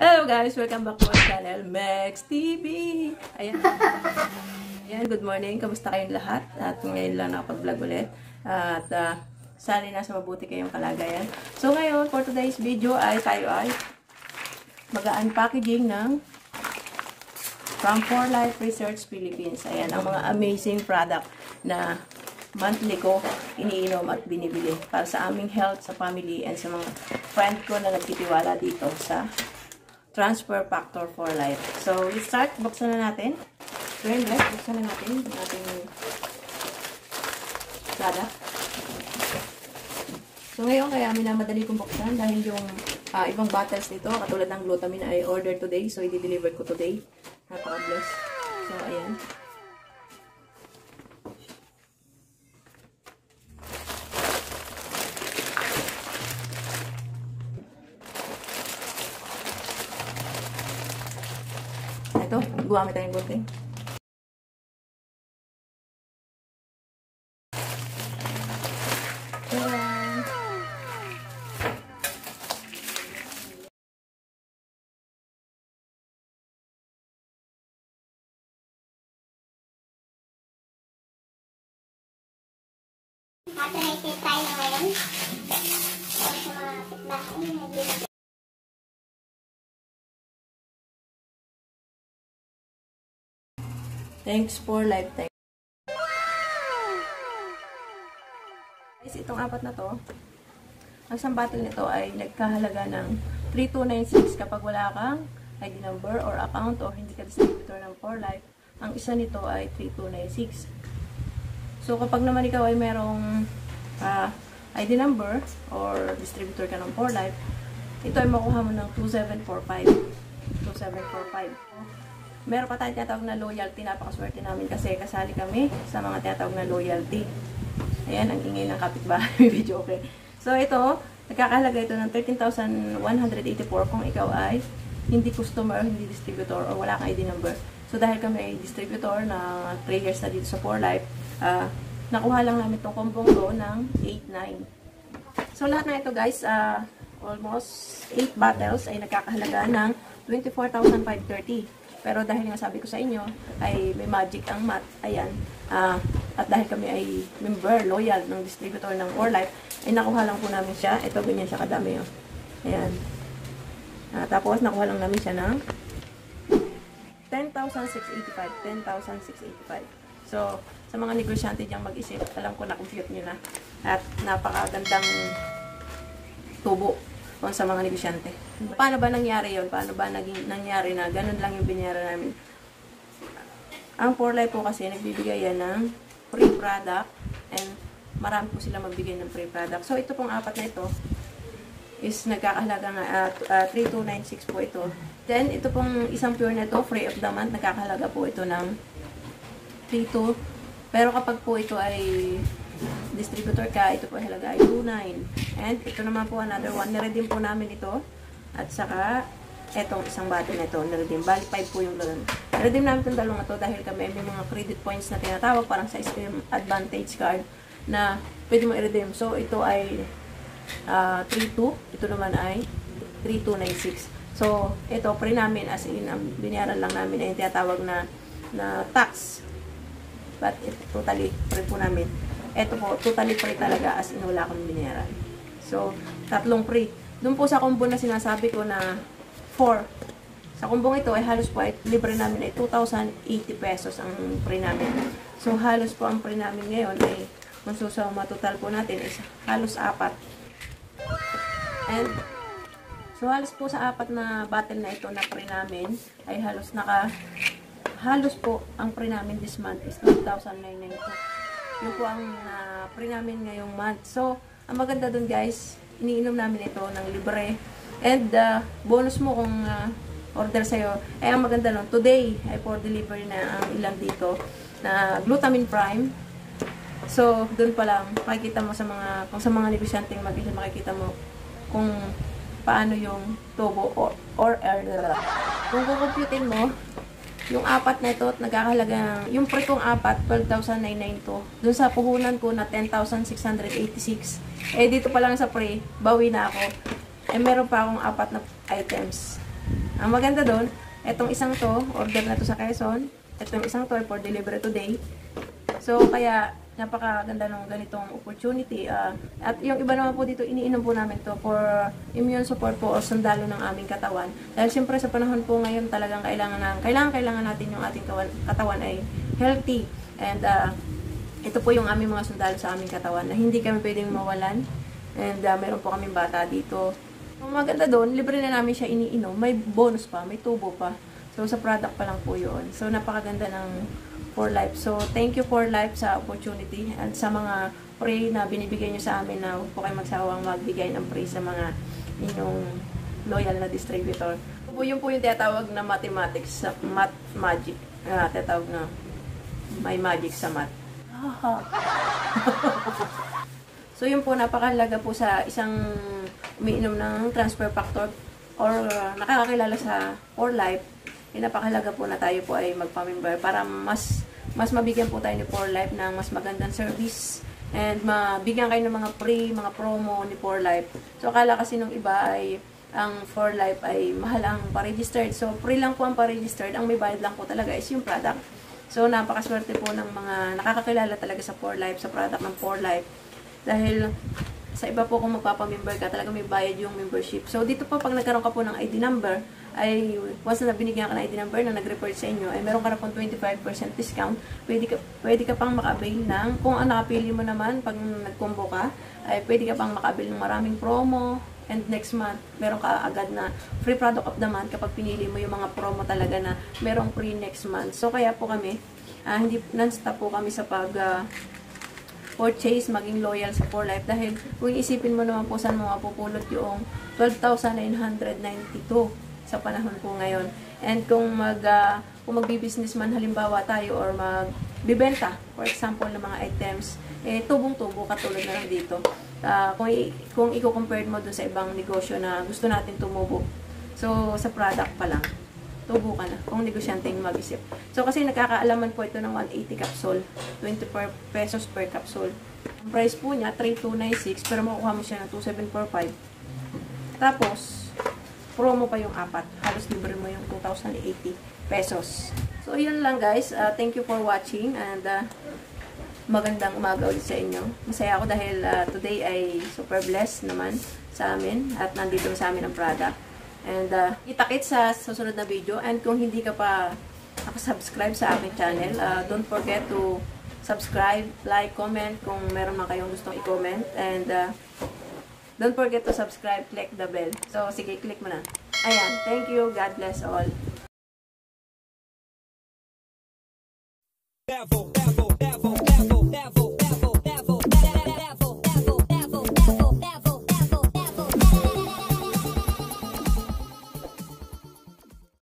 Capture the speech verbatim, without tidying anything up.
Hello guys! Welcome back to our channel, Mex T V! Ayan. Ayan, good morning. Kamusta kayong lahat? At ngayon lang nakapag-vlog ulit. At uh, sana nasa mabuti kayong kalagayan. So ngayon, for today's video ay tayo ay mag-unpackaging ng from For Life Research Philippines. Ayan, ang mga amazing product na monthly ko iniinom at binibili para sa aming health, sa family, and sa mga friend ko na nagtitiwala dito sa Transfer Factor for Life. So, let's start. Buksan na natin. Turn left. Buksan na natin yung ating product. So, ngayon, kaya minamadali kong buksan dahil yung uh, ibang bottles nito, katulad ng glutamine, ay order today. So, i-deliver ko today. Napaka-bless. So, ayan. Ito, gumamit tayong gunting. Ayan. Authorized tayo ngayon. Sa mga kapitbahay. Thanks for lifetime. Guys, itong apat na to, ang isang bottle nito ay nagkahalaga ng three two nine six kapag wala kang I D number or account o hindi ka distributor ng For Life. Ang isa nito ay three two nine six. So, kapag naman ikaw ay merong uh, I D number or distributor ka ng For Life, ito ay makuha mo ng two seven four five. two seven four five. Meron pa tayong tinatawag na loyalty. Napakaswerte namin kasi kasali kami sa mga tinatawag na loyalty. Ayan, ang ingay ng kapitbahay. Video okay. So, ito, nagkakahalaga ito ng thirteen thousand one hundred eighty-four kung ikaw ay hindi customer, hindi distributor, o wala kang I D number. So, dahil kami ay distributor na three years na dito sa For Life, uh, nakuha lang namin itong kombong to ng eight nine. So, lahat na ito guys, uh, almost eight bottles ay nagkakahalaga ng twenty-four thousand five hundred thirty. Pero dahil nga sabi ko sa inyo, ay may magic ang math, ayan, uh, at dahil kami ay member, loyal ng distributor ng For Life, ay nakuha lang po namin siya. Ito, ganyan siya kadami, oh. Ayan. Uh, tapos, nakuha lang namin siya ng ten thousand six hundred eighty-five. ten thousand six hundred eighty-five. So, sa mga negosyante diyang mag-isip, alam ko na compute nyo na. At napakagandang tubo sa mga negosyante. Paano ba nangyari yon? Paano ba naging nangyari na ganun lang yung binayaran namin? Ang For Life po kasi nagbibigay yan ng free product and marami po sila magbigay ng free product. So ito pong apat na ito is nagkakahalaga nga uh, uh, three two nine six po ito. Then ito pong isang pure na ito, free of the month, nagkakahalaga po ito ng three two. Pero kapag po ito ay distributor ka, ito po halaga ay two nine. And ito naman po another one. Niredeem po namin ito. At saka, etong isang bottle na ito, niredeem. Bali five po yung lalan. Niredeem namin itong dalawang ito dahil kami may mga credit points na tinatawag, parang sa Steam Advantage card na pwede mo i-redeem. So, ito ay uh, three two. Ito naman ay three two nine six. So, ito, pre namin as in, ang binayaran lang namin ay yung tinatawag na, na tax. But, it, totally, pre po namin. Ito po, totally free talaga as in wala akong binayaran. So, tatlong free. Doon po sa combo na sinasabi ko na four. Sa kombong ito ay halos po ay libre namin ay two thousand eighty pesos ang free namin. So, halos po ang free namin ngayon ay kung susama total po natin is halos apat. And, so halos po sa apat na bottle na ito na free namin ay halos naka halos po ang free namin this month is two thousand nine hundred ninety-two. Yun po ang uh, pre namin ngayong month. So, ang maganda dun guys, iniinom namin ito ng libre. And, uh, bonus mo kung uh, order sa'yo. Eh, ang maganda nun, today ay for delivery na ang ilan dito na glutamine prime. So, dun pa lang, makikita mo sa mga, kung sa mga negosyanteng mag-isip, makikita mo kung paano yung tubo or, or er, kung kukumputin mo, yung apat na ito, nagkakahalaga, yung pre kong apat, twelve thousand nine hundred ninety-two. Doon sa puhunan ko na ten thousand six hundred eighty-six. Eh, dito pa lang sa pre, bawi na ako. Eh, meron pa akong apat na items. Ang maganda doon, etong isang to, order na to sa Quezon. Etong isang to ay for delivery today. So, kaya, napakaganda ng ganitong opportunity. Uh, at yung iba naman po dito, iniinom po namin to for immune support po o sundalo ng aming katawan. Dahil siyempre sa panahon po ngayon, talagang kailangan, ng, kailangan, kailangan natin yung ating katawan ay healthy. And, uh, ito po yung aming mga sundalo sa aming katawan na hindi kami pwedeng mawalan. And, uh, meron po kaming bata dito. Ang maganda doon, libre na namin siya iniinom. May bonus pa, may tubo pa. So, sa product pa lang po yun. So, napakaganda ng For Life. So, thank you For Life sa opportunity and sa mga pray na binibigay nyo sa amin na huwag po kayo magsawang magbigay ng pray sa mga inyong loyal na distributor. So, yun po yung tinatawag na mathematics, sa math magic. Uh, tinatawag na may magic sa math. So, yun po, napakalaga po sa isang umiinom ng transfer factor or uh, nakakakilala sa For Life. Eh, napakalaga po na tayo po ay magpamember para mas mas mabigyan po tayo ni For Life ng mas magandang service and mabigyan kayo ng mga free, mga promo ni For Life. So, akala kasi nung iba ay ang For Life ay mahal ang pa-registered. So, free lang po ang pa-registered. Ang may bayad lang po talaga is yung product. So, napakaswerte po ng mga nakakakilala talaga sa For Life, sa product ng For Life. Dahil sa iba po kung magpapamember ka, talaga may bayad yung membership. So, dito po, pag nagkaroon ka po ng I D number, ay once na binigyan ka ng I D number na nag-report sa inyo, ay meron ka na pong twenty-five percent discount. Pwede ka, pwede ka pang maka-avail ng, kung ang nakapili mo naman, pag nag-combo ka, ay pwede ka pang maka-avail ng maraming promo. And next month, meron ka agad na free product of the month kapag pinili mo yung mga promo talaga na merong free next month. So, kaya po kami, uh, hindi non-stop po kami sa pag uh, purchase, maging loyal sa For Life. Dahil kung isipin mo naman po saan mo mapupulot yung twelve thousand nine hundred ninety-two sa panahon po ngayon. And kung mag uh, kung magbi-business man halimbawa tayo or magbibenta, for example, ng mga items, eh tubong-tubo katulad na lang dito. Uh, kung kung i-compare mo dun sa ibang negosyo na gusto natin tumubo. So, sa product pa lang, tubo ka na kung negosyanteng mag-isip. So, kasi nakakaalaman po ito ng one eighty capsule, twenty-four pesos per capsule. Ang price po niya, three two nine six, pero makukuha mo siya ng two seven four five. Tapos, promo pa yung apat. Halos libre mo yung two thousand eighty pesos. So, yun lang guys. Uh, thank you for watching and uh, magandang umaga ulit sa inyo. Masaya ako dahil uh, today ay super blessed naman sa amin at nandito sa amin ang product. And uh, kita-kits sa susunod na video. And kung hindi ka pa nakasubscribe sa aking channel, uh, don't forget to subscribe, like, comment kung meron man kayong gustong i-comment. And uh, don't forget to subscribe, click the bell. So, sige, click mo na. Ayan, thank you. God bless all. Devil, devil.